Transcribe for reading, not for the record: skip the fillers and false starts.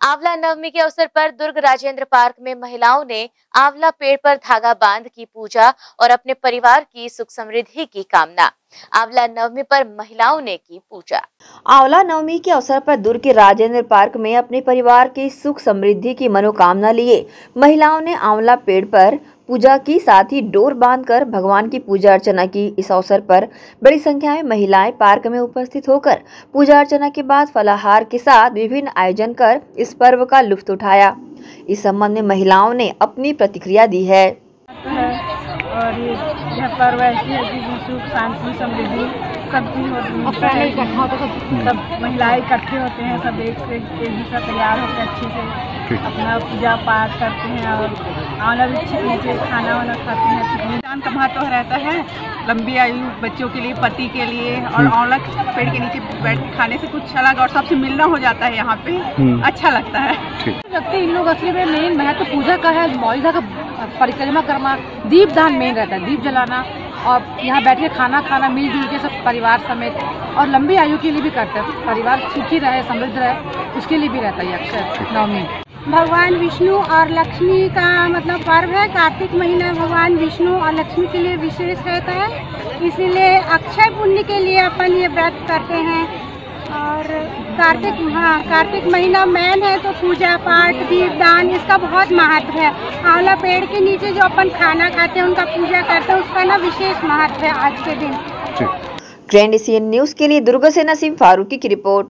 आंवला नवमी के अवसर पर दुर्ग राजेंद्र पार्क में महिलाओं ने आंवला पेड़ पर धागा बांध की पूजा और अपने परिवार की सुख समृद्धि की कामना। आंवला नवमी पर महिलाओं ने की पूजा। आंवला नवमी के अवसर पर दुर्ग के राजेंद्र पार्क में अपने परिवार की सुख समृद्धि की मनोकामना लिए महिलाओं ने आंवला पेड़ पर पूजा की, साथ ही डोर बांधकर भगवान की पूजा अर्चना की। इस अवसर पर बड़ी संख्या में महिलाएं पार्क में उपस्थित होकर पूजा अर्चना के बाद फलाहार के साथ विभिन्न आयोजन कर इस पर्व का लुत्फ उठाया। इस संबंध में महिलाओं ने अपनी प्रतिक्रिया दी है। और यह पर्व ऐसी है कि सुख शांति समृद्धि सब चीज होती है। सब महिलाएं इकट्ठे होते हैं, सब एक से तैयार होकर अच्छे से अपना पूजा पाठ करते हैं और आंवला वृक्ष के नीचे खाना वाना खाते हैं। दान का महत्व रहता है लंबी आयु बच्चों के लिए, पति के लिए, और आंवला पेड़ के नीचे बैठ खाने से कुछ अलग और सबसे मिलना हो जाता है। यहाँ पे अच्छा लगता है। लगते इन लोग असली में मेन महत्व तो पूजा का है, मौलिका का परिक्रमा करना, दीप दान मेन रहता है, दीप जलाना और यहाँ बैठ के खाना खाना मिलजुल के सब परिवार समेत, और लंबी आयु के लिए भी करते हैं, परिवार सुखी रहे समृद्ध रहे उसके लिए भी रहता है अक्षय नवमी। भगवान विष्णु और लक्ष्मी का मतलब पर्व है। कार्तिक महीना भगवान विष्णु और लक्ष्मी के लिए विशेष रहता है, इसीलिए अक्षय पुण्य के लिए अपन ये व्रत करते हैं। और कार्तिक महीना मेन है तो पूजा पाठ दीपदान इसका बहुत महत्व है। आंवला पेड़ के नीचे जो अपन खाना खाते हैं उनका पूजा करते हैं, उसका ना विशेष महत्व है आज के दिन। ग्रैंड एशियन न्यूज़ के लिए दुर्ग से नसीम फारूकी की रिपोर्ट।